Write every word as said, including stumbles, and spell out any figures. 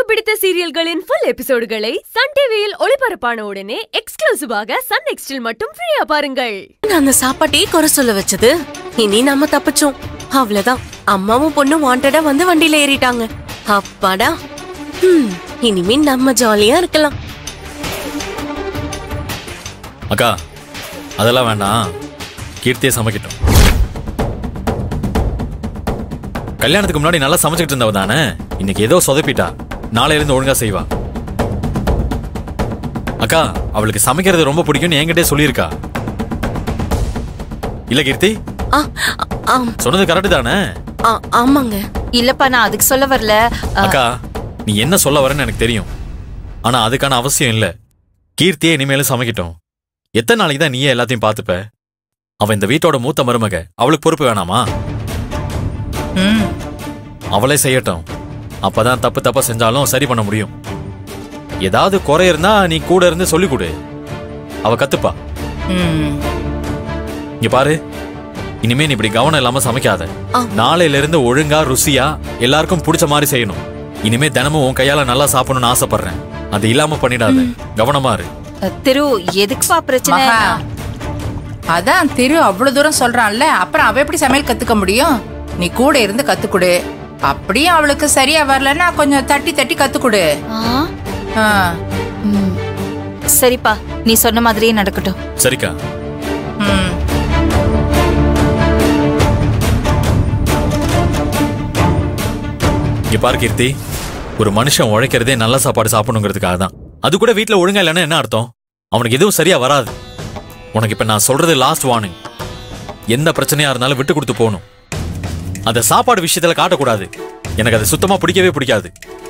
பிடித்த சீரியல்களின் full எபிசோடுகளை Sun டிவியில் ஒளிபரப்பான உடனே எக்ஸ்க்ளூசிவாக சன் நெக்ஸ்டில் மட்டும் ஃப்ரீயா பாருங்கள். அந்த சாப்பாட்டே குறை சொல்ல வச்சது இனி நம்ம தப்பிச்சோம். அவ்வளவுதான், அம்மாவும் பொண்ணும் வாண்டடா வந்து வண்டியில ஏறிட்டாங்க. அப்பாடா, இனிமே நம்ம ஜாலியா இருக்கலாம். அக்கா, அதெல்லாம் வேண்டாம், கீர்த்தியை சமைக்கட்டும். கல்யாணத்துக்கு முன்னாடி நல்லா சமைச்சிட்டு இருந்தவ தானே, இன்னைக்கு ஏதோ சொதப்பிட்டா. நாளையில இருந்து ஒழுங்கா செய்வா. அக்கா, அவளுக்கு சமைக்கிறது ரொம்ப பிடிக்கும்னு என்கிட்டே சொல்லியிருக்கா. இல்ல கீர்த்தி, சொன்னது கரெக்ட் தானே? ஆமாங்க. இல்லப்பா, நான் அதுக்கு சொல்ல வரல. அக்கா, நீ என்ன சொல்ல வரேன்னு எனக்கு தெரியும். ஆனா அதுக்கான அவசியம் இல்ல. கீர்த்தியே இனிமேலும் சமைக்கட்டும். எத்தனை நாளைக்கு தான் நீயே எல்லாத்தையும் பாத்துப்ப? அவ இந்த வீட்டோட மூத்த மருமக, அவளுக்கு பொறுப்பு வேணாமா? அவளே செய்யட்டும். அப்பதான் தப்பு தப்பா செஞ்சாலும் சரி பண்ண முடியும். ஏதாவது குறை இருந்தா நீ கூட இருந்து சொல்லி கொடு, அவ கத்துப்பா. இங்க பாரு, இனிமே நீ இப்படி கவனம் இல்லாம சமைக்காத. நாளையில இருந்து ஒழுங்கா ருசியா எல்லாருக்கும் பிடிச்ச மாதிரி செய்யணும். இனிமே தினமும் உன் கையால நல்லா சாப்பிடணும்னு ஆசைப்படுறேன். அது இல்லாம பண்ணிடாத, கவனமா இரு. திரு, எதுக்குப்பா பிரச்சனை? அதான் திரு அவ்வளவு தூரம் சொல்றான்ல, அப்புறம் அவ எப்படி சமையல் கத்துக்க முடியும்? நீ கூட இருந்து கத்துக்குடு. அப்படியே அவளுக்கு சரியா வரலன்னா கொஞ்சம் தட்டி தட்டி கத்துக்குடு. சரிப்பா, நீ சொன்ன மாதிரியே நடக்கட்டும். சரிக்கா. இங்க பாரு கீர்த்தி, ஒரு மனுஷன் உழைக்கிறதே நல்ல சாப்பாடு சாப்பிடணுங்கிறதுக்காக தான். அது கூட வீட்டுல ஒழுங்கா இல்லைன்னா என்ன அர்த்தம்? அவனுக்கு எதுவும் சரியா வராது. உனக்கு இப்ப நான் சொல்றது லாஸ்ட் வார்னிங். எந்த பிரச்சனையா இருந்தாலும் விட்டு கொடுத்து போகணும். அந்த சாப்பாடு விஷயத்துல காட்டக்கூடாது. எனக்கு அது சுத்தமா பிடிக்கவே பிடிக்காது.